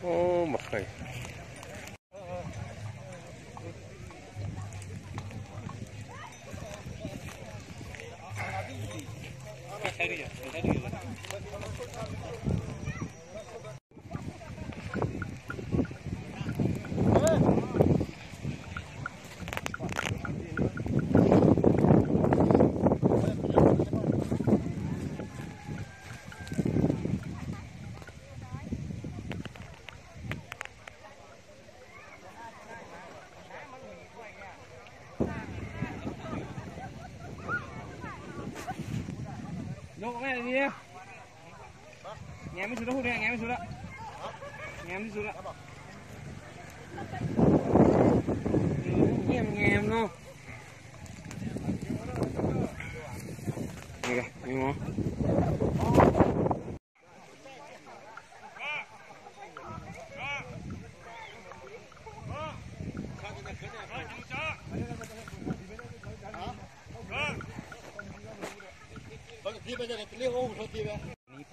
ô mặc khởi Đâu cái này gì nhé? Nghe mới xuống đó, nghe mới xuống đó. Nghe mới xuống đó. Nghe không? Nghe kìa, nghe không? Bây giờ cái liêu thôi thì vậy.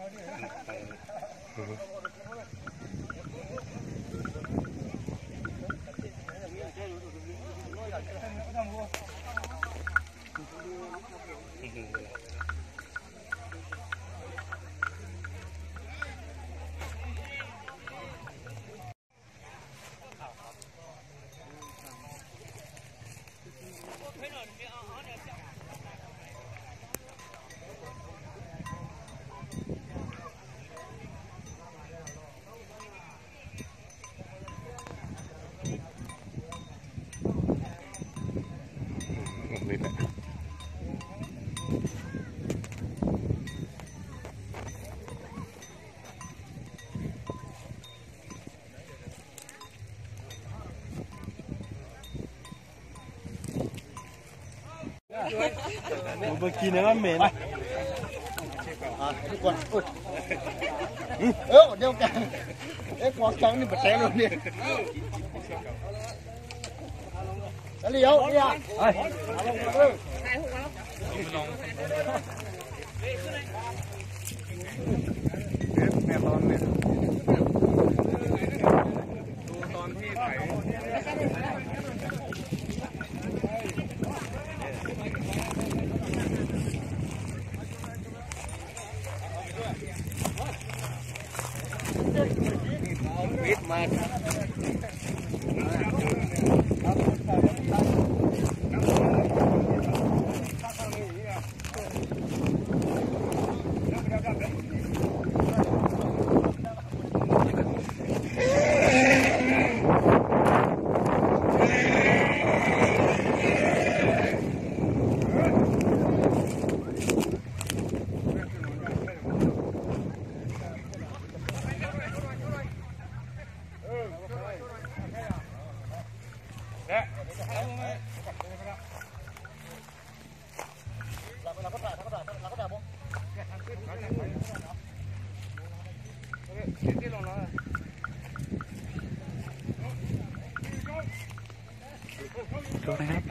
Một kỳ nữa mệt. Đi quần. Đeo cả. Cái quạt trắng đi bật té luôn đi. Đã liều đi à. Mẹ con này. Con thi phải. Biết mà chỗ này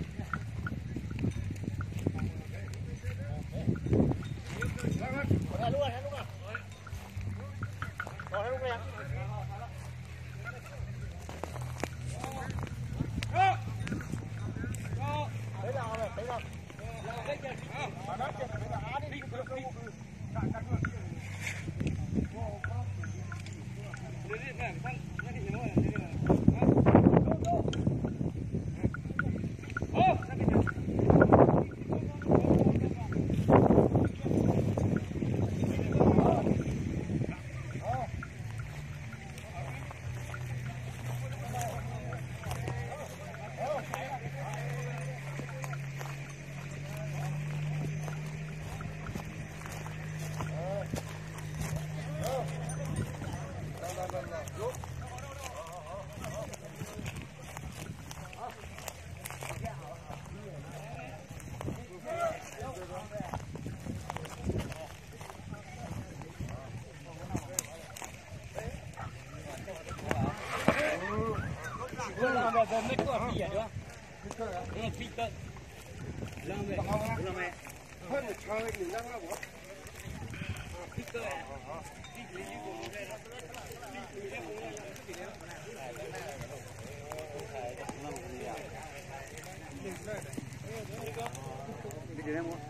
ดี๋ยวได้หมด